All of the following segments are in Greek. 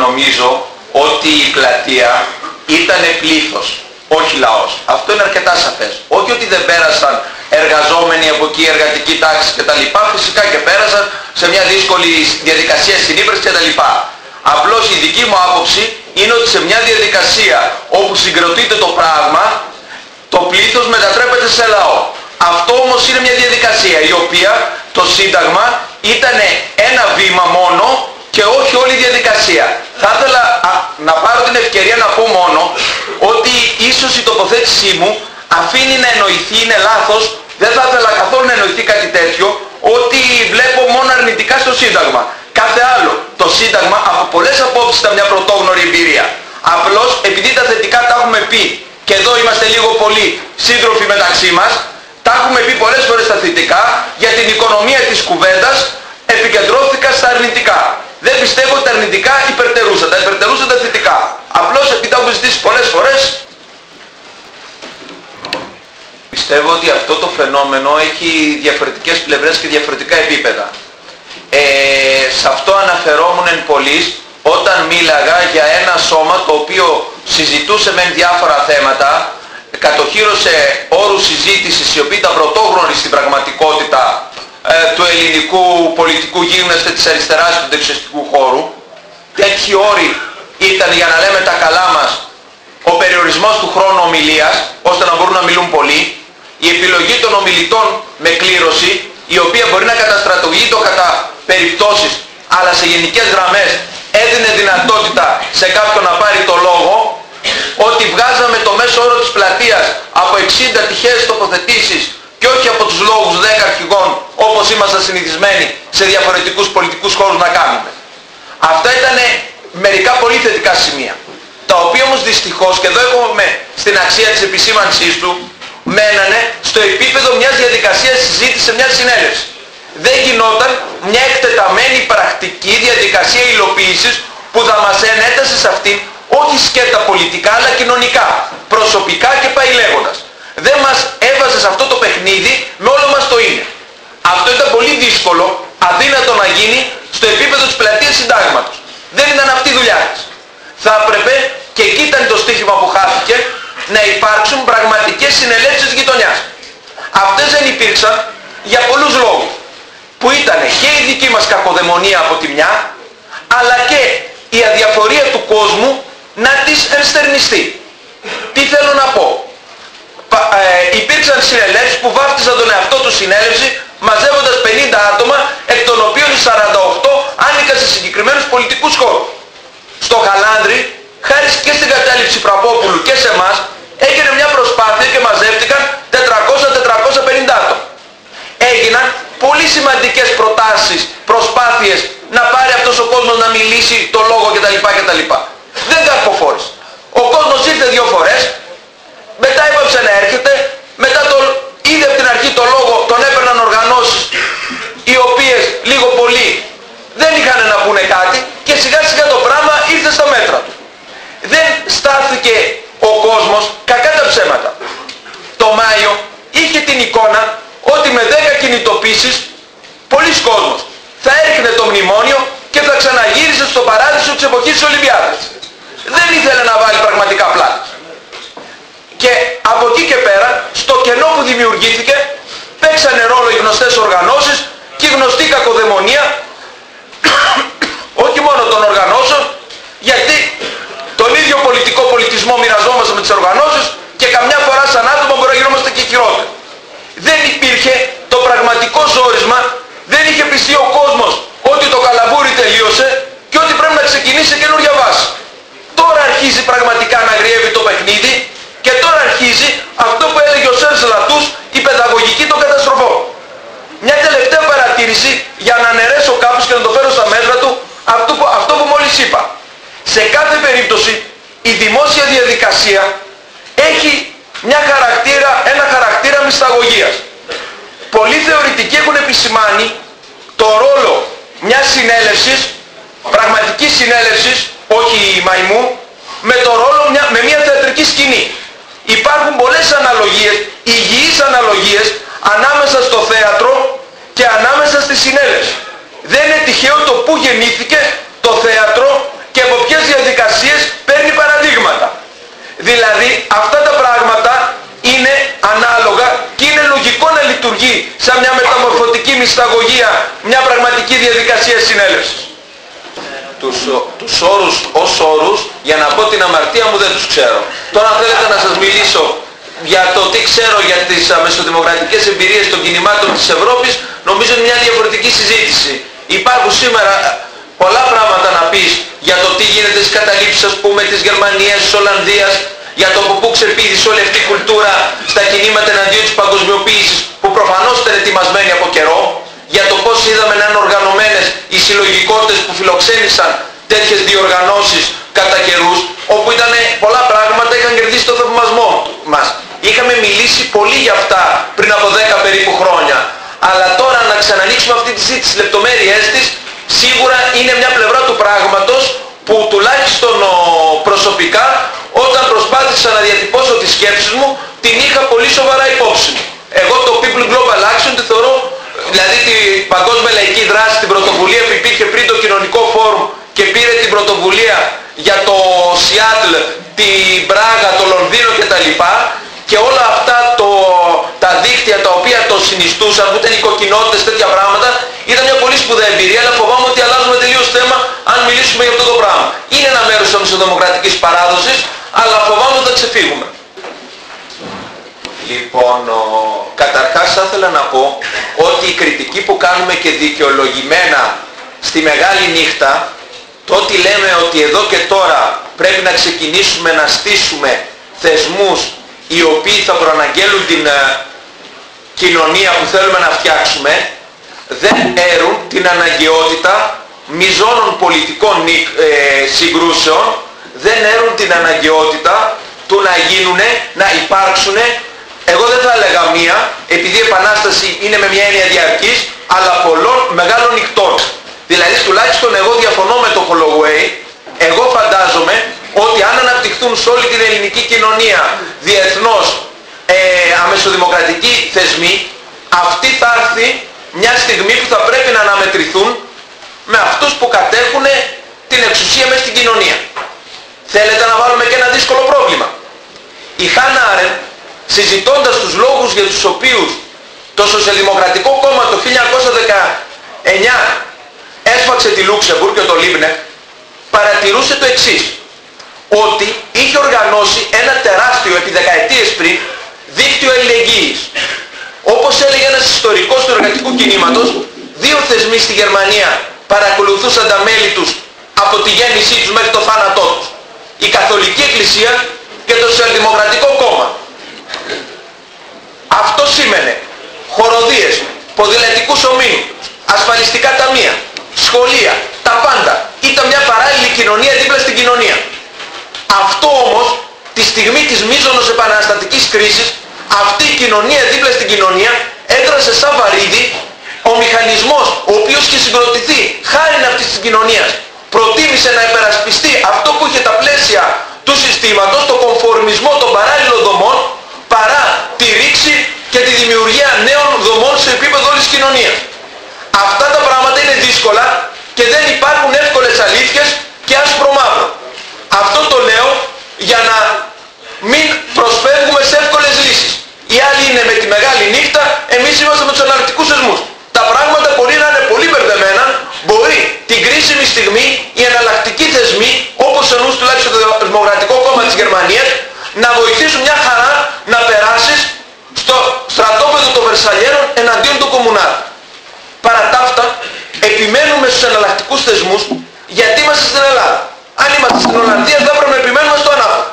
νομίζω ότι η πλατεία ήταν πλήθος, όχι λαός. Αυτό είναι αρκετά σαφές. Όχι ότι δεν πέρασαν εργαζόμενοι από εκεί, εργατική τάξη κτλ. Φυσικά και πέρασαν σε μια δύσκολη διαδικασία συνύπαρξης κτλ. Απλώς η δική μου άποψη είναι ότι σε μια διαδικασία όπου συγκροτείται το πράγμα, το πλήθος μετατρέπεται σε λαό. Αυτό όμως είναι μια διαδικασία η οποία το Σύνταγμα ήταν ένα βήμα μόνο και όχι όλη η διαδικασία. Θα ήθελα να πάρω την ευκαιρία να πω μόνο ότι ίσως η τοποθέτησή μου αφήνει να εννοηθεί, είναι λάθος, δεν θα ήθελα καθόλου να εννοηθεί κάτι τέτοιο, ότι βλέπω μόνο αρνητικά στο Σύνταγμα. Κάθε άλλο. Το Σύνταγμα από πολλές απόψεις ήταν μια πρωτόγνωρη εμπειρία. Απλώς επειδή τα θετικά τα έχουμε πει και εδώ είμαστε λίγο πολύ σύντροφοι μεταξύ μας, τα έχουμε πει πολλές φορές τα θετικά, για την οικονομία της κουβέντας επικεντρώθηκα στα αρνητικά. Δεν πιστεύω ότι τα αρνητικά υπερτερούσαν. Τα υπερτερούσαν τα θετικά. Απλώς επειδή τα έχουμε ζητήσει πολλές φορές, πιστεύω ότι αυτό το φαινόμενο έχει διαφορετικές πλευρές και διαφορετικά επίπεδα. Σε αυτό αναφερόμουν εν πολλοίς όταν μίλαγα για ένα σώμα το οποίο συζητούσε με διάφορα θέματα, κατοχύρωσε όρους συζήτησης οι οποίοι ήταν πρωτόγνωροι στην πραγματικότητα του ελληνικού πολιτικού γίγνεσθε της αριστεράς του δεξιωστικού χώρου. Τέτοιοι όροι ήταν, για να λέμε τα καλά μας, ο περιορισμός του χρόνου ομιλίας, ώστε να μπορούν να μιλούν πολλοί, η επιλογή των ομιλητών με κλήρωση, η οποία μπορεί να καταστρατηγείται κατά περιπτώσεις, αλλά σε γενικές γραμμές έδινε δυνατότητα σε κάποιον να πάρει το λόγο, ότι βγάζαμε το μέσο όρο της πλατείας από 60 τυχαίες τοποθετήσεις και όχι από τους λόγους 10 αρχηγών όπως ήμασταν συνηθισμένοι σε διαφορετικούς πολιτικούς χώρους να κάνουμε. Αυτά ήταν μερικά πολύ θετικά σημεία, τα οποία όμως δυστυχώς, και εδώ έχουμε στην αξία της επισήμανσής του, μένανε στο επίπεδο μιας διαδικασίας συζήτησης σε μια συνέλευση. Δεν γινόταν μια εκτεταμένη πρακτική διαδικασία υλοποίησης που θα μας ενέτασε σε αυτήν, όχι σκέτα πολιτικά αλλά κοινωνικά, προσωπικά και πάει λέγοντας. Δεν μας έβαζε σε αυτό το παιχνίδι με όλο μας το είναι. Αυτό ήταν πολύ δύσκολο, αδύνατο να γίνει στο επίπεδο της πλατείας συντάγματος. Δεν ήταν αυτή η δουλειά της. Θα έπρεπε, και εκεί ήταν το στίχημα που χάθηκε, να υπάρξουν πραγματικές συνελεύσεις γειτονιάς. Αυτές δεν υπήρξαν για πολλούς λόγους, που ήταν και η δική μας κακοδαιμονία από τη μια, αλλά και η αδιαφορία του κόσμου να τις ενστερνιστεί. Τι θέλω να πω. Υπήρξαν συνελεύσεις που βάφτισαν τον εαυτό του συνέλευση μαζεύοντας 50 άτομα, εκ των οποίων οι 48 άνοικαν σε συγκεκριμένους πολιτικούς χώρους. Στο Χαλάνδρι, χάρη και στην κατάληψη Πραπόπουλου και σε εμάς, έγινε μια προσπάθεια και μαζεύτηκαν 400-450 άτομα. Έγιναν πολύ σημαντικές προτάσεις, προσπάθειες να πάρει αυτός ο κόσμος να μιλήσει το λόγο κτλ. Δεν καρποφόρησε. Ο κόσμος ήρθε 2 φορές, μετά έπαψε να έρχεται, μετά είδε από την αρχή το λόγο, τον έπαιρναν οργανώσεις οι οποίες λίγο πολύ δεν είχαν να πούνε κάτι και σιγά σιγά το πράγμα ήρθε στα μέτρα του. Δεν στάθηκε ο κόσμος, κακά τα ψέματα. Το Μάιο είχε την εικόνα ότι με 10 κινητοποίησεις πολλοί κόσμος θα έριχνε το μνημόνιο και θα ξαναγύρισε στο παράδεισο της εποχής της Ολυμπιάδας. Δεν ήθελε να βάλει πραγματικά πλάτες. Και από εκεί και πέρα, στο κενό που δημιουργήθηκε, παίξανε ρόλο οι γνωστές οργανώσεις και η γνωστή κακοδαιμονία, όχι μόνο των οργανώσεων, γιατί τον ίδιο πολιτικό πολιτισμό μοιραζόμαστε με τις οργανώσεις και καμιά φορά σαν άτομα μπορεί να γινόμαστε και χειρότεροι. Δεν υπήρχε το πραγματικό ζόρισμα, δεν είχε πιστεί ο κόσμος ότι το καλαμπούρι τελείωσε και ότι πρέπει να ξεκινήσει καινούργια βάση. Τώρα αρχίζει πραγματικά να αγριεύει το παιχνίδι και τώρα αρχίζει αυτό που έλεγε ο Σέρς Λατούς, η παιδαγωγική των καταστροφών. Μια τελευταία παρατήρηση για να αναιρέσω κάπως και να το φέρω στα μέτρα του αυτό που μόλις είπα. Σε κάθε περίπτωση η δημόσια διαδικασία έχει ένα χαρακτήρα μυσταγωγίας. Πολλοί θεωρητικοί έχουν επισημάνει το ρόλο μιας συνέλευσης, πραγματικής συνέλευσης, όχι μαϊμού, με το ρόλο με μια θεατρική σκηνή. Υπάρχουν πολλές αναλογίες, υγιείς αναλογίες, ανάμεσα στο θέατρο και ανάμεσα στη συνέλευση. Δεν είναι τυχαίο το που γεννήθηκε το θέατρο και από ποιες σαν μια μεταμορφωτική μυσταγωγία, μια πραγματική διαδικασία συνέλευσης. Τους όρους ως όρους, για να πω την αμαρτία μου δεν τους ξέρω. Τώρα αν θέλετε να σας μιλήσω για το τι ξέρω για τις αμεσοδημοκρατικές εμπειρίες των κινημάτων της Ευρώπης, νομίζω είναι μια διαφορετική συζήτηση. Υπάρχουν σήμερα πολλά πράγματα να πεις για το τι γίνεται στις καταλήψεις, ας πούμε, της Γερμανίας, της Ολλανδίας, για το από πού ξεπήδησε όλη αυτή η κουλτούρα στα κινήματα εναντίον της παγκοσμιοποίησης, που προφανώς ήταν ετοιμασμένη από καιρό, για το πώς είδαμε να είναι οργανωμένες οι συλλογικότητες που φιλοξένησαν τέτοιες διοργανώσεις κατά καιρούς, όπου ήταν πολλά πράγματα είχαν κερδίσει το θαυμασμό μας. Είχαμε μιλήσει πολύ για αυτά πριν από 10 περίπου χρόνια. Αλλά τώρα να ξανανοίξουμε αυτή τη συζήτηση στις λεπτομέρειές της, σίγουρα είναι μια πλευρά του πράγματος που τουλάχιστον προσωπικά, όταν προσπάθησα να διατυπώσω τις σκέψεις μου, την είχα πολύ σοβαρά υπόψη μου. Εγώ το People Global Action τη θεωρώ, δηλαδή την παγκόσμια λαϊκή δράση, την πρωτοβουλία που υπήρχε πριν το κοινωνικό φόρουμ και πήρε την πρωτοβουλία για το Σιάτλ, την Πράγα, το Λονδίνο κτλ. Και όλα αυτά τα δίκτυα τα οποία το συνιστούσαν, που ήταν οι κοκκινότητες, τέτοια πράγματα, ήταν μια πολύ σπουδαία εμπειρία, αλλά φοβάμαι ότι αλλάζουμε τελείως θέμα αν μιλήσουμε για αυτό το πράγμα. Είναι ένα μέρος της αμεσοδημοκρατικής παράδοσης, αλλά φοβάμαι ότι θα ξεφύγουμε. Λοιπόν, καταρχάς θα ήθελα να πω ότι η κριτική που κάνουμε και δικαιολογημένα στη μεγάλη νύχτα, το ότι λέμε ότι εδώ και τώρα πρέπει να ξεκινήσουμε να στήσουμε θεσμούς οι οποίοι θα προαναγγέλουν την κοινωνία που θέλουμε να φτιάξουμε, δεν έρουν την αναγκαιότητα μιζώνων πολιτικών συγκρούσεων, δεν έρουν την αναγκαιότητα του να γίνουνε, να υπάρξουνε, εγώ δεν θα έλεγα μία, επειδή η επανάσταση είναι με μια έννοια διαρκής, αλλά πολλών μεγάλων νυχτών. Δηλαδή τουλάχιστον εγώ διαφωνώ με το Holloway, εγώ φαντάζομαι ότι αν αναπτυχθούν σε όλη την ελληνική κοινωνία διεθνώς αμεσοδημοκρατικοί θεσμοί, αυτή θα έρθει μια στιγμή που θα πρέπει να αναμετρηθούν με αυτούς που κατέχουν την εξουσία μες στην κοινωνία. Θέλετε να βάλουμε και ένα δύσκολο πρόβλημα. Η Χάννα Άρεντ, συζητώντας τους λόγους για τους οποίους το Σοσιαλδημοκρατικό Κόμμα το 1919 έσφαξε τη Λούξεμβουργκ και το Λίμπνεχτ, παρατηρούσε το εξής, ότι είχε οργανώσει ένα τεράστιο επί δεκαετίες πριν δίκτυο αλληλεγγύης. Όπως έλεγε ένας ιστορικός του εργατικού κινήματος, δύο θεσμοί στη Γερμανία παρακολουθούσαν τα μέλη τους από τη γέννησή τους μέχρι το θάνατό τους. Η Καθολική Εκκλησία και το Σοσιαλδημοκρατικό Κόμμα. Αυτό σήμαινε χοροδίες, ποδηλατικούς ομίλους, ασφαλιστικά ταμεία, σχολεία, τα πάντα. Ήταν μια παράλληλη κοινωνία δίπλα στην κοινωνία. Αυτό όμως, τη στιγμή της μείζωνος επαναστατικής κρίσης, αυτή η κοινωνία δίπλα στην κοινωνία έδρασε σαν βαρύδι. Ο μηχανισμός, ο οποίος είχε συγκροτηθεί χάρη αυτής της κοινωνίας, προτίμησε να υπερασπιστεί αυτό που είχε τα πλαίσια του συστήματος, το κομφορμισμό των παράλληλων δομών, παρά τη ρήξη και τη δημιουργία νέων δομών σε επίπεδο όλης της κοινωνίας. Αυτά τα πράγματα είναι δύσκολα και δεν υπάρχουν εύκολες αλήθειες και άσπρο μαύρο. Αυτό το λέω για να μην προσφεύγουμε σε εύκολες λύσεις. Οι άλλοι είναι με τη μεγάλη νύχτα, εμείς είμαστε με τους αναλυτικούς θεσμούς. Τα πράγματα μπορεί να είναι πολύ μπερδεμένα, μπορεί την κρίσιμη στιγμή οι εναλλακτικοί θεσμοί, όπως εννοούσε τουλάχιστον το Δημοκρατικό Κόμμα της Γερμανίας, να βοηθήσουν μια χαρά να περάσεις στο στρατόπεδο των Βερσαλιέρων εναντίον του Κομμουνάρ. Παρά τα αυτά, επιμένουμε στους εναλλακτικούς θεσμούς γιατί είμαστε στην Ελλάδα. Αν είμαστε στην Ολλανδία θα πρέπει να επιμένουμε στο ανάποδο.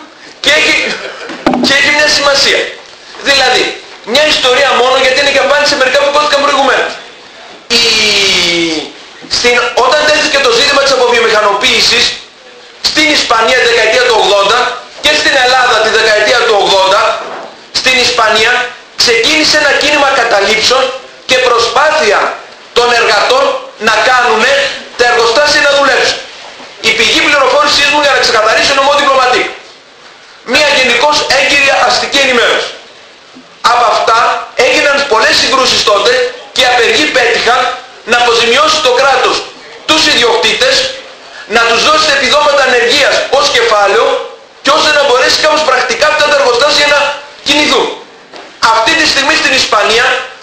Και έχει μια σημασία. Δηλαδή, μια ιστορία μόνο, γιατί είναι και απάντηση σε μερικά που υπόθηκαν προηγουμένως. Όταν τέθηκε το ζήτημα της αποβιομηχανοποίησης στην Ισπανία τη δεκαετία του 80 και στην Ελλάδα τη δεκαετία του 80, στην Ισπανία ξεκίνησε ένα κίνημα καταλήψεων και προσπάθεια των εργατών να κάνουν τα εργοστάσια να δουλέψουν. Η πηγή πληροφόρησής μου, για να ξεκαθαρίσω, είναι ο Mot Diplomatique. Μια γενικώς έγκυρη αστική ενημέρωση. Από αυτά έγιναν πολλές συγκρούσεις τότε και οι απεργοί πέτυχαν να αποζημιώσει το κράτος τους ιδιοκτήτες, να τους δώσει επιδόματα ανεργίας ως κεφάλαιο και ώστε να μπορέσει κάπως πρακτικά αυτά τα εργοστάσια να κινηθούν. Αυτή τη στιγμή στην Ισπανία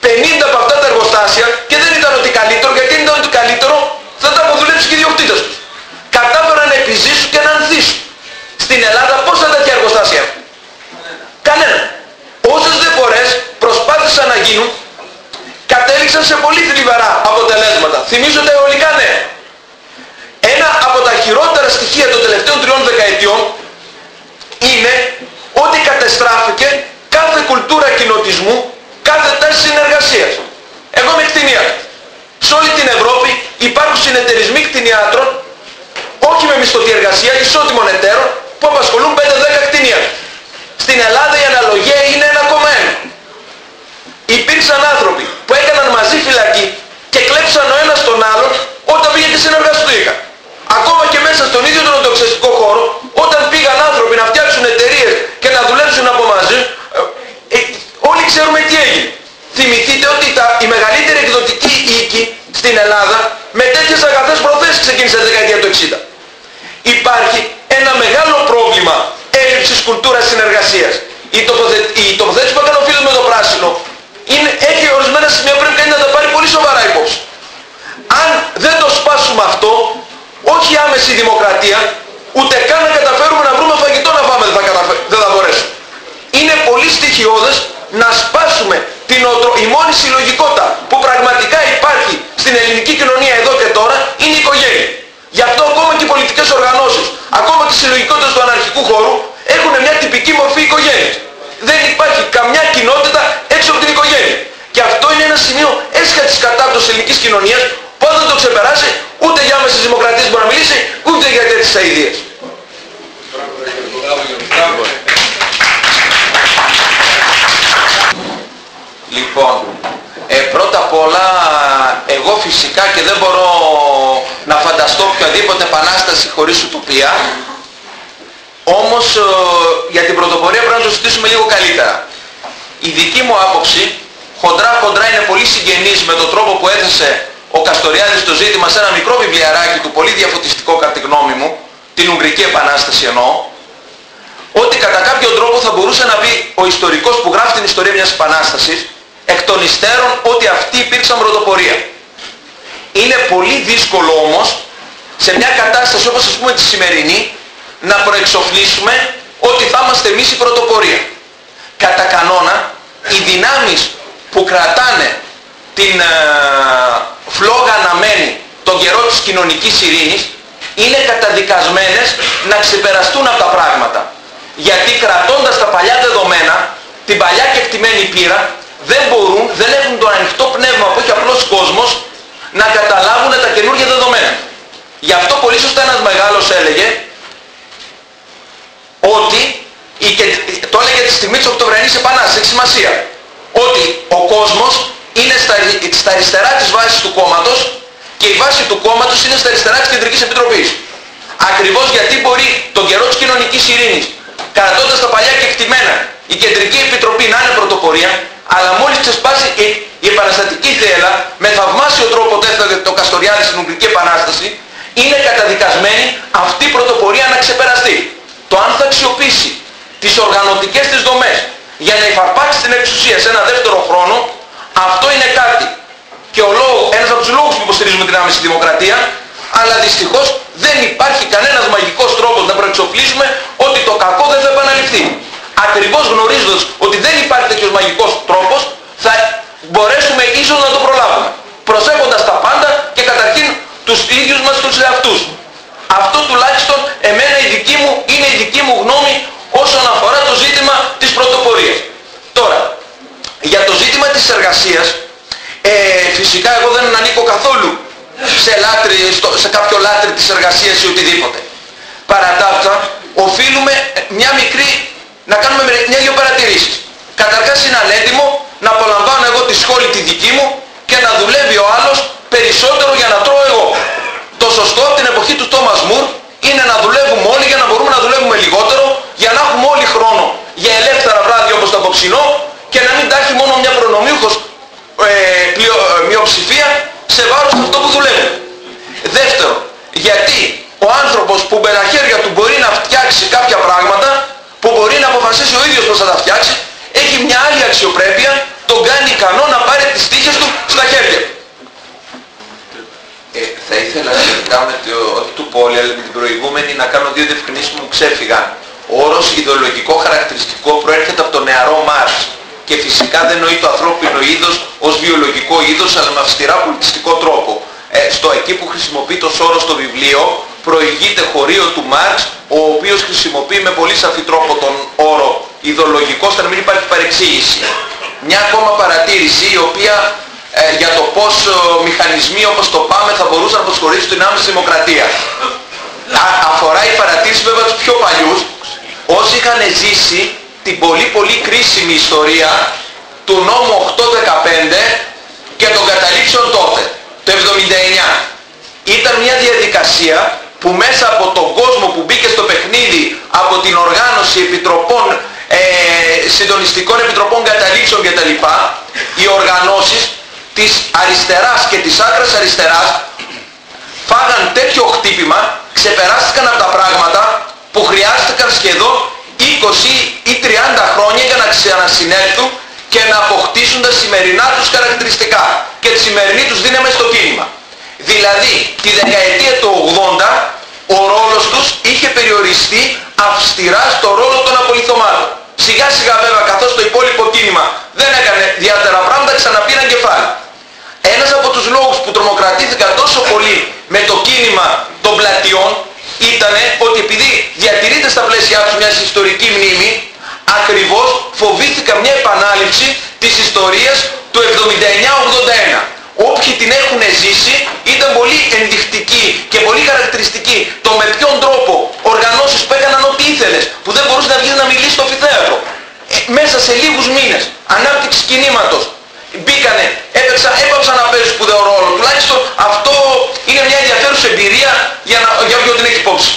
50 από αυτά τα εργοστάσια και δεν ήταν ότι καλύτερο, γιατί αν ήταν ότι καλύτερο θα τα αποδουλέψει και οι ιδιοκτήτες τους. Κατάφεραν να επιζήσουν και να ανθίσουν. Στην Ελλάδα πόσα τέτοια εργοστάσια έχουν? Κανένα. Όσες δε φορές προσπάθησαν να γίνουν, κατέληξαν σε πολύ θλιβερά αποτελέσματα. Θυμίζω τα αιωλικά νέα. Ένα από τα χειρότερα στοιχεία των τελευταίων 3 δεκαετιών είναι ότι κατεστράφηκε κάθε κουλτούρα κοινοτισμού, κάθε τάση συνεργασίας. Εγώ είμαι κτηνίατρος. Σε όλη την Ευρώπη υπάρχουν συνεταιρισμοί κτηνιάτρων, όχι με μισθωτή εργασία, ισότιμων εταίρων, που απασχολούν 5-10 κτηνίατρους. Στην Ελλάδα η αναλογία είναι 1,1. Υπήρξαν άνθρωποι που έκαναν μαζί φυλακή και κλέψαν ο ένας τον άλλον όταν πήγε και συνεργαστήκαν. Ακόμα και μέσα στον ίδιο τον οντοξεστικό χώρο, όταν πήγαν άνθρωποι να φτιάξουν εταιρείες και να δουλέψουν από μαζί, όλοι ξέρουμε τι έγινε. Θυμηθείτε ότι η μεγαλύτερη εκδοτική οίκη στην Ελλάδα με τέτοιες αγαθές προθέσεις ξεκίνησε τη δεκαετία του 60. Υπάρχει ένα μεγάλο πρόβλημα έλλειψης κουλτούρας συνεργασίας. Η τοποθέτηση που έκανε ο φίλος με το πράσινο έχει ορισμένα σημεία που πρέπει κανείς να τα πάρει πολύ σοβαρά υπόψη. Αν δεν το σπάσουμε αυτό, όχι άμεση δημοκρατία, ούτε καν να καταφέρουμε να βρούμε φαγητό να φάμε δεν θα μπορέσουμε. Είναι πολύ στοιχειώδες να σπάσουμε η μόνη συλλογικότητα που πραγματικά υπάρχει στην ελληνική κοινωνία εδώ και τώρα είναι η οικογένεια. Γι' αυτό ακόμα και οι πολιτικές οργανώσεις, ακόμα και οι συλλογικότητες του αναρχικού χώρου έχουν μια τυπική μορφή οικογένειας. Δεν υπάρχει καμιά κοινότητα έξω από την οικογένεια. Και αυτό είναι ένα σημείο έσχατης κατάπτωσης ελληνικής κοινωνίας που αν δεν το ξεπεράσει ούτε για άμεσες δημοκρατίες μπορεί να μιλήσει, ούτε για τέτοιες αηδίες. Λοιπόν, πρώτα απ' όλα, εγώ φυσικά και δεν μπορώ να φανταστώ οποιαδήποτε επανάσταση χωρίς ουτοπία, όμως για την πρωτοπορία πρέπει να το συζητήσουμε λίγο καλύτερα. Η δική μου άποψη, χοντρά είναι πολύ συγγενής με τον τρόπο που έθεσε ο Καστοριάδης το ζήτημα σε ένα μικρό βιβλιαράκι του, πολύ διαφωτιστικό κατά τη γνώμη μου, την Ουγγρική Επανάσταση εννοώ, ότι κατά κάποιον τρόπο θα μπορούσε να πει ο ιστορικός που γράφει την ιστορία μιας επανάστασης, εκ των υστέρων ότι αυτοί υπήρξαν πρωτοπορία. Είναι πολύ δύσκολο όμως, σε μια κατάσταση όπως ας πούμε τη σημερινή, να προεξοφλήσουμε ότι θα είμαστε εμείς η πρωτοπορία. Κατά κανόνα, οι δυνάμεις που κρατάνε την φλόγα αναμένη τον καιρό της κοινωνικής ειρήνης είναι καταδικασμένες να ξεπεραστούν από τα πράγματα. Γιατί κρατώντας τα παλιά δεδομένα, την παλιά κεκτημένη πείρα, δεν έχουν το ανοιχτό πνεύμα που έχει απλός κόσμος να καταλάβουν τα καινούργια δεδομένα. Γι' αυτό πολύ σωστά ένας μεγάλος έλεγε ότι, το έλεγε τη στιγμή της Οκτωβριανής Επανάστασης, έχει σημασία, ότι ο κόσμος είναι στα αριστερά της βάσης του κόμματος και η βάση του κόμματος είναι στα αριστερά της Κεντρικής Επιτροπής. Ακριβώς γιατί μπορεί τον καιρό της κοινωνικής ειρήνης, κρατώντας τα παλιά κεκτημένα, η Κεντρική Επιτροπή να είναι πρωτοπορία, αλλά μόλις ξεσπάσει η επαναστατική θέλα, με θαυμάσιο τρόπο το Καστοριάδη στην Ουγγρική Επανάσταση, είναι καταδικασμένη αυτή η πρωτοπορία να ξεπεραστεί. Το αν θα αξιοποιήσει τις οργανωτικές της δομές για να υφαρπάξει την εξουσία σε ένα δεύτερο χρόνο, αυτό είναι κάτι. Και ένας από τους λόγους που υποστηρίζουμε την άμεση δημοκρατία, αλλά δυστυχώς δεν υπάρχει κανένας μαγικός τρόπος να προεξοφλήσουμε ότι το κακό δεν θα επαναληφθεί. Ακριβώς γνωρίζοντας ότι δεν υπάρχει τέτοιος μαγικός τρόπος, θα μπορέσουμε ίσως να το προλάβουμε. Προσέχοντας τα πάντα και καταρχήν τους ίδιους μας τους εαυτούς. Αυτό τουλάχιστον είναι η δική μου γνώμη όσον αφορά το ζήτημα της πρωτοπορίας. Τώρα, για το ζήτημα της εργασίας, φυσικά εγώ δεν ανήκω καθόλου σε κάποιο λάτρη της εργασίας ή οτιδήποτε. Παρά τα αυτά, οφείλουμε να κάνουμε μια-δυο παρατηρήσεις. Καταρχάς είναι ανέτοιμο να απολαμβάνω εγώ τη σχόλη τη δική μου και να δουλεύει ο άλλος περισσότερο για να τρώω εγώ. Το σωστό από την εποχή του Τόμας Μουρ είναι να δουλεύουμε όλοι για να μπορούμε να δουλεύουμε λιγότερο, για να έχουμε όλοι χρόνο για ελεύθερα βράδια όπως το απόψινό και να μην τα έχει μόνο μια προνομιούχος μειοψηφία σε βάρος αυτό που δουλεύει. Δεύτερο, γιατί ο άνθρωπος που με τα χέρια του μπορεί να φτιάξει κάποια πράγματα, που μπορεί να αποφασίσει ο ίδιος πώς θα τα φτιάξει, έχει μια άλλη αξιοπρέπεια τον κάνει ικανό να πάρει τις τύχες του στα χέρια του. Θα ήθελα σχετικά με όχι του Πόλη, αλλά με την προηγούμενη να κάνω δύο διευκρινήσεις που μου ξέφυγαν. Ο όρος ιδεολογικό χαρακτηριστικό προέρχεται από τον νεαρό Μάρξ και φυσικά δεν νοεί το ανθρώπινο είδος ως βιολογικό είδος, αλλά με αυστηρά πολιτιστικό τρόπο. Στο εκεί που χρησιμοποιεί το όρο στο βιβλίο προηγείται χωρίο του Μάρξ, ο οποίος χρησιμοποιεί με πολύ σαφή τρόπο τον όρο ιδεολογικό ώστε να μην υπάρχει παρεξήγηση. Μια ακόμα παρατήρηση η οποία για το πώς μηχανισμοί όπως το ΠΑΜΕ θα μπορούσαν να προσχωρήσουν την άμεση δημοκρατία. Αφορά η παρατήρηση βέβαια τους πιο παλιούς, όσοι είχαν ζήσει την πολύ κρίσιμη ιστορία του νόμου 815 και των καταλήψεων τότε, το 79. Ήταν μια διαδικασία που μέσα από τον κόσμο που μπήκε στο παιχνίδι από την οργάνωση επιτροπών, συντονιστικών επιτροπών καταλήψεων κτλ. Οι οργανώσεις της αριστεράς και της άκρας αριστεράς φάγαν τέτοιο χτύπημα, ξεπεράστηκαν από τα πράγματα που χρειάστηκαν σχεδόν 20 ή 30 χρόνια για να ξανασυνέλθουν και να αποκτήσουν τα σημερινά τους χαρακτηριστικά και τη σημερινή τους δύναμη στο κίνημα. Δηλαδή, τη δεκαετία του 80 ο ρόλος τους είχε περιοριστεί αυστηρά στο ρόλο των απολιθωμάτων. Σιγά σιγά βέβαια, καθώς το υπόλοιπο κίνημα δεν έκανε ιδιαίτερα πράγματα, ξαναπήραν κεφάλι. Ένας από τους λόγους που τρομοκρατήθηκαν τόσο πολύ με το κίνημα των πλατιών ήταν ότι επειδή διατηρείται στα πλαίσια τους μια ιστορική μνήμη, ακριβώς φοβήθηκαν μια επανάληψη της ιστορίας του 79-81. Όποιοι την έχουν ζήσει ήταν πολύ ενδεικτικοί και πολύ χαρακτηριστικοί το με ποιον τρόπο οργανώσεις που έκαναν ό,τι ήθελες, που δεν μπορούσε να βγεις να μιλήσει στο αμφιθέατρο, μέσα σε λίγους μήνες ανάπτυξη κινήματος μπήκανε, έπαψαν να παίζουν σπουδαίο ρόλο. Τουλάχιστον αυτό είναι μια ενδιαφέρουσα εμπειρία για όποιον την έχει υπόψη.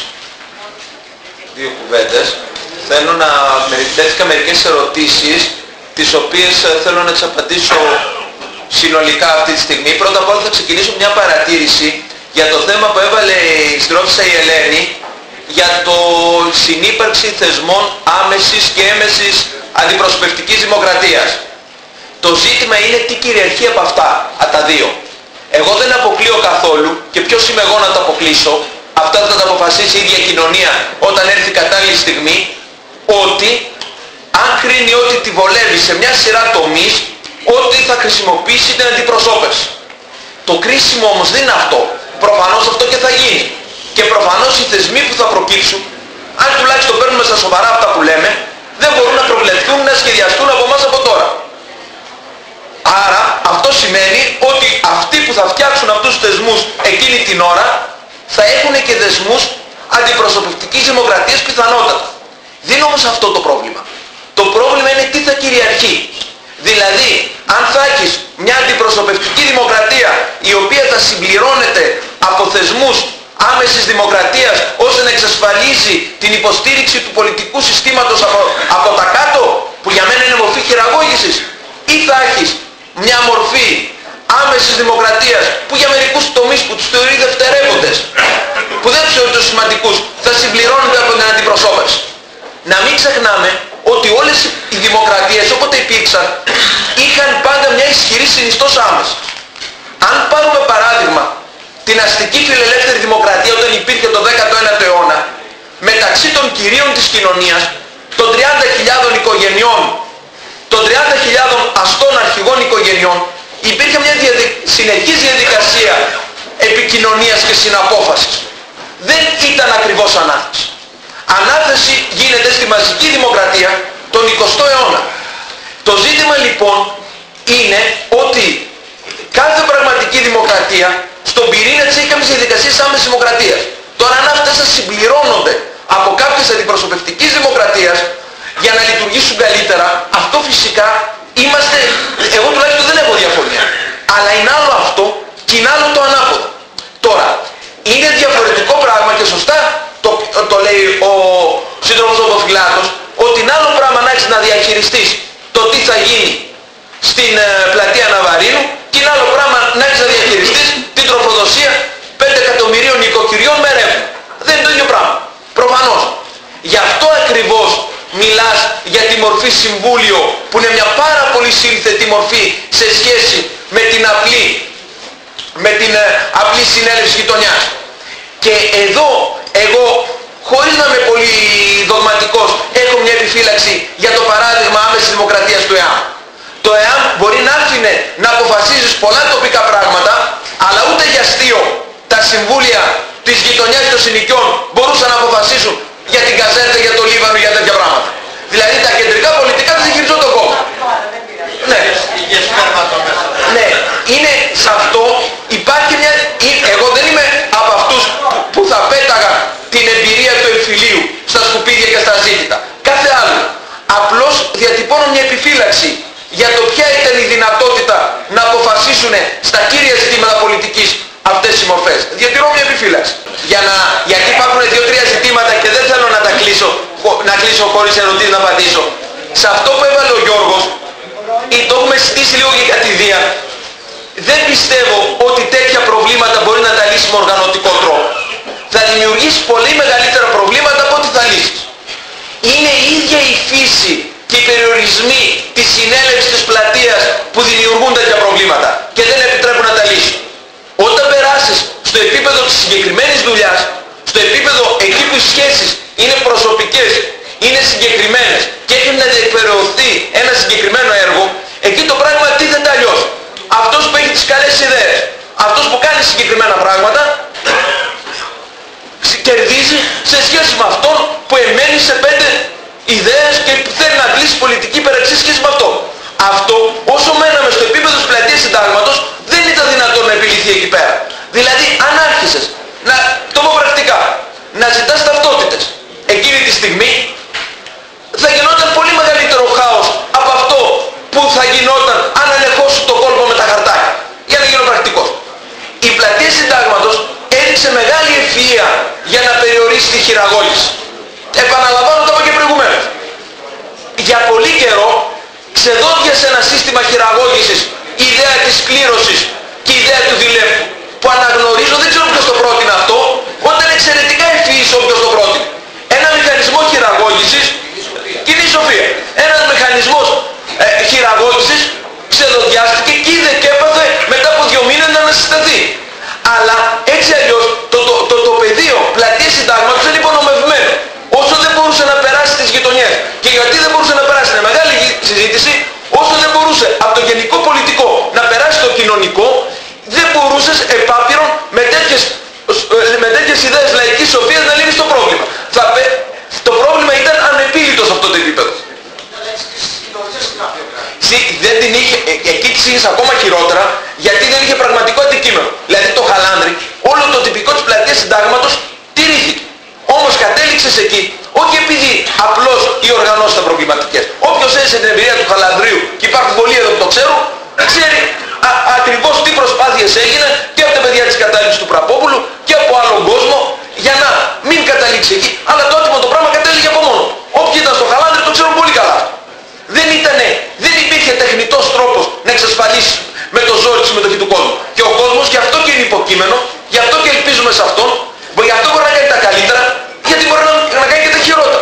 Δύο κουβέντες. Θέλω να τέθηκα μερικές ερωτήσεις, τις οποίες θέλω να τις απαντήσω συνολικά αυτή τη στιγμή. Πρώτα απ' όλα θα ξεκινήσω μια παρατήρηση για το θέμα που έβαλε η συντρόφισσα η Ελένη για το συνύπαρξη θεσμών άμεσης και έμεσης αντιπροσωπευτικής δημοκρατίας. Το ζήτημα είναι τι κυριαρχεί από αυτά, τα δύο. Εγώ δεν αποκλείω καθόλου, και ποιος είμαι εγώ να το αποκλείσω, αυτά θα τα αποφασίσει η ίδια κοινωνία όταν έρθει η κατάλληλη στιγμή, ότι αν κρίνει ότι τη βολεύει σε μια σειρά τομείς, ότι θα χρησιμοποιήσει την αντιπροσώπευση. Το κρίσιμο όμως δεν είναι αυτό. Προφανώς αυτό και θα γίνει. Και προφανώς οι θεσμοί που θα προκύψουν, αν τουλάχιστον παίρνουμε στα σοβαρά αυτά που λέμε, δεν μπορούν να προβλεφθούν, να σχεδιαστούν από εμάς από τώρα. Άρα αυτό σημαίνει ότι αυτοί που θα φτιάξουν αυτούς τους θεσμούς εκείνη την ώρα θα έχουν και δεσμούς αντιπροσωπευτικής δημοκρατίας πιθανότατα. Δεν είναι όμως αυτό το πρόβλημα. Το πρόβλημα είναι τι θα κυριαρχεί. Δηλαδή, αν θα έχεις μια αντιπροσωπευτική δημοκρατία η οποία θα συμπληρώνεται από θεσμούς άμεσης δημοκρατίας ώστε να εξασφαλίζει την υποστήριξη του πολιτικού συστήματος από τα κάτω, που για μένα είναι μορφή χειραγώγησης, ή θα έχεις μια μορφή άμεσης δημοκρατίας που για μερικούς τομείς που τους θεωρεί δευτερεύοντες, που δεν τους θεωρεί τους σημαντικούς, θα συμπληρώνονται από την αντιπροσώπευση. Να μην ξεχνάμε ότι όλες οι δημοκρατίες όποτε υπήρξαν είχαν πάντα μια ισχυρή συνιστόσα άμεση. Αν πάρουμε παράδειγμα την αστική φιλελεύθερη δημοκρατία όταν υπήρχε το 19ο αιώνα, μεταξύ των κυρίων της κοινωνίας, των 30.000 οικογενειών, των 30.000 αστών αρχηγών οικογενειών, υπήρχε μια συνεχής διαδικασία επικοινωνίας και συναπόφασης. Δεν ήταν ακριβώς ανάθεση. Ανάθεση γίνεται στη μαζική δημοκρατία τον 20ο αιώνα. Το ζήτημα λοιπόν είναι ότι κάθε πραγματική δημοκρατία στον πυρήνα της έχει κάποιες διαδικασίες άμεσης δημοκρατίας. Τώρα αν αυτές θα συμπληρώνονται από κάποιες αντιπροσωπευτικής δημοκρατίας για να λειτουργήσουν καλύτερα, αυτό φυσικά είμαστε, εγώ τουλάχιστον δεν έχω διαφωνία. Αλλά είναι άλλο αυτό και είναι άλλο το ανάποδο. Τώρα, είναι διαφορετικό πράγμα και σωστά το λέει ο σύντροφος Οδοφυλάτος, ότι είναι άλλο πράγμα να έχεις να διαχειριστείς το τι θα γίνει στην πλατεία Ναβαρίνου και είναι άλλο πράγμα να έχεις να διαχειριστείς την τροφοδοσία 5 εκατομμυρίων νοικοκυριών με ρεύμα. Δεν είναι το ίδιο πράγμα. Προφανώς. Γι' αυτό ακριβώς μιλάς για τη μορφή μορφή συμβούλιο, που είναι μια πάρα πολύ σύνθετη μορφή σε σχέση με την απλή συνέλευση γειτονιάς. Και εδώ εγώ, χωρίς να είμαι πολύ δογματικός, έχω μια επιφύλαξη για το παράδειγμα άμεσης δημοκρατίας του ΕΑΜ. Το ΕΑΜ μπορεί να άφηνε να αποφασίζεις πολλά τοπικά πράγματα, αλλά ούτε για αστείο τα συμβούλια της γειτονιάς των συνοικιών μπορούσαν να αποφασίσουν για την Καζέρτα, για το Λίβανο, για τέτοια πράγματα. Δηλαδή τα κεντρικά πολιτικά δεν χειριζόταν το κόμμα. Ναι. Ναι, είναι σε αυτό υπάρχει μια... Εγώ δεν είμαι από αυτούς που θα πέταγαν την εμπειρία του εμφυλίου στα σκουπίδια και στα ζήτητα. Κάθε άλλο. Απλώς διατυπώνω μια επιφύλαξη για το ποια ήταν η δυνατότητα να αποφασίσουν στα κύρια ζητήματα πολιτικής αυτές οι μορφές. Διατηρώ μια επιφύλαξη. Γιατί υπάρχουν 2-3 ζητήματα και δεν θέλω να κλείσω χωρίς ερωτήσεις να απαντήσω. Σε αυτό που έβαλε ο Γιώργος, ή το έχουμε συζητήσει λίγο και κατηδία, δεν πιστεύω ότι τέτοια προβλήματα μπορεί να τα λύσει με οργανωτικό τρόπο. Θα δημιουργήσει πολύ μεγαλύτερα προβλήματα από ό,τι θα λύσει. Είναι η ίδια η φύση και οι περιορισμοί της συνέλευσης της πλατείας που δημιουργούν τέτοια προβλήματα και δεν επιτρέπουν να τα λύσουν. Όταν περάσεις στο επίπεδο της συγκεκριμένης δουλειάς, στο επίπεδο εκεί που οι σχέσεις είναι προσωπικές, είναι συγκεκριμένες και έχει να διεκπεραιωθεί ένα συγκεκριμένο έργο, εκεί το πράγμα τίθεται αλλιώς. Αυτός που έχει τις καλές ιδέες, αυτός που κάνει συγκεκριμένα πράγματα, κερδίζει σε σχέση με αυτόν που εμένει σε 5 ιδέες και θέλει να κλείσει πολιτική υπεραξία σχέση με αυτό. Αυτό, όσο μέναμε στο επίπεδο της πλατείας συντάγματος, δεν ήταν δυνατόν να επιληθεί εκεί πέρα. Δηλαδή, αν άρχισες, το πω πρακτικά, να ζητάς ταυτότητες, εκείνη τη στιγμή θα γινόταν πολύ μεγαλύτερο χάος από αυτό που θα γινόταν αν ελεγχώσουν το κόλπο με τα χαρτάκια. Για να γίνω πρακτικός. Η πλατεία συντάγματος έδειξε μεγάλη ευφυΐα για να περιορίσει τη χειραγώγηση. Επαναλαμβάνω, το είπα και προηγουμένως. Για πολύ καιρό ξεδόντιασε ένα σύστημα χειραγώγησης, η ιδέα της κλήρωσης και η ιδέα του δουλεύου. Που αναγνωρίζω, δεν ξέρω ποιος το πρότεινε αυτό, όταν εξαιρετικά ευφυής όποιος το πρότεινε. Ένα μηχανισμό χειραγώγησης, κοινή σοφία. Ένας μηχανισμός χειραγώγησης ξεδοντιάστηκε και είδε και έπαθε μετά από 2 μήνες να ανασυσταθεί. Αλλά έτσι αλλιώς το πεδίο πλατείας συντάγματος είναι υπονομευμένο. Όσο δεν μπορούσε να περάσει τις γειτονιές. Και γιατί δεν μπορούσε να περάσει, είναι μεγάλη συζήτηση, όσο δεν μπορούσε από το γενικό πολιτικό να περάσει το κοινωνικό, δεν μπορούσες επάπειρον με τέτοιες ιδέες λαϊκής σοφίας να λύνεις το πρόβλημα. Το πρόβλημα ήταν ανεπίλητο σε αυτό το επίπεδο. Δεν την είχε, εκεί της είχες ακόμα χειρότερα, γιατί δεν είχε πραγματικό αντικείμενο. Δηλαδή το χαλάνδρι, όλο το τυπικό της πλατείας συντάγματος τηρήθηκε. Όμως κατέληξες εκεί, όχι επειδή απλώς οι οργανώσεις ήταν προβληματικές. Όποιος έζησε την εμπειρία του χαλανδρίου, και υπάρχουν πολλοί εδώ που το ξέρουν, ξέρει ακριβώς τι προσπάθειες έγιναν και από τα παιδιά της κατάληψης του Πραπόπουλου και από άλλον κόσμο για να μην καταλήξει εκεί. Αλλά το άτιμο το πράγμα κατέληγε από μόνο. Όποιοι ήταν στο χαλάνδρι το ξέρουν πολύ καλά. Δεν υπήρχε τεχνητός τρόπος να εξασφαλίσει με το ζόρι τη συμμετοχή του κόσμου. Και ο κόσμος γι' αυτό και είναι υποκείμενο, γι' αυτό και ελπίζουμε σε αυτόν, γι' αυτό μπορεί να κάνει τα καλύτερα, γιατί μπορεί να κάνει και τα χειρότερα.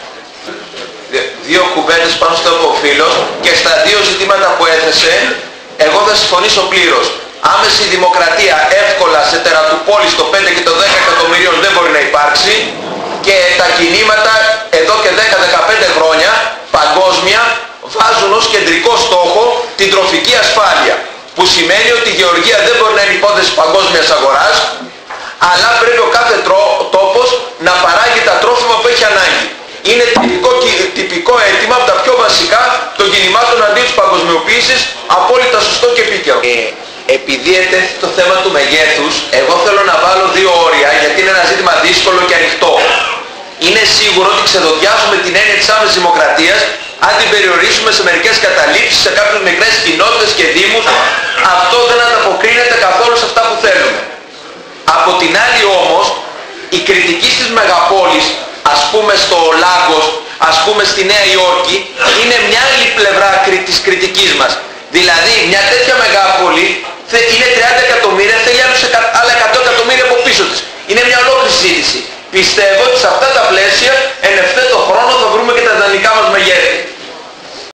2 κουβέντες πάνω στο Φίλος και στα 2 ζητήματα που έθεσε, εγώ θα συμφωνήσω πλήρως. Άμεση δημοκρατία εύκολα σε τερατουπόλεις το 5 και το 10 εκατομμυρίων δεν μπορεί να υπάρξει και τα κινήματα εδώ και 10-15 χρόνια παγκόσμια βάζουν ως κεντρικό στόχο την τροφική ασφάλεια, που σημαίνει ότι η γεωργία δεν μπορεί να είναι υπόθεση παγκόσμιας αγοράς, αλλά πρέπει ο κάθε τόπος να παράγει τα τρόφιμα που έχει ανάγκη. Είναι τυπικό αίτημα από τα πιο βασικά των κινημάτων αντί της παγκοσμιοποίησης, απόλυτα σωστό και επίκαιρο. Επειδή ετέθη το θέμα του μεγέθους, εγώ θέλω να βάλω 2 όρια, γιατί είναι ένα ζήτημα δύσκολο και ανοιχτό. Είναι σίγουρο ότι ξεδοντιάζουμε την έννοια της άμεσης δημοκρατίας αν την περιορίσουμε σε μερικές καταλήψεις, σε κάποιες μικρές κοινότητες και δήμους. Αυτό δεν ανταποκρίνεται καθόλου σε αυτά που θέλουμε. Από την άλλη όμως, η κριτική στις μεγαπόλεις, ας πούμε στο Λάγκος, ας πούμε στη Νέα Υόρκη, είναι μια άλλη πλευρά της κριτικής μας. Δηλαδή μια τέτοια μεγάπολη είναι 30 εκατομμύρια, θέλει άλλα 100 εκατομμύρια από πίσω της. Είναι μια ολόκληρη συζήτηση. Πιστεύω ότι σε αυτά τα πλαίσια εν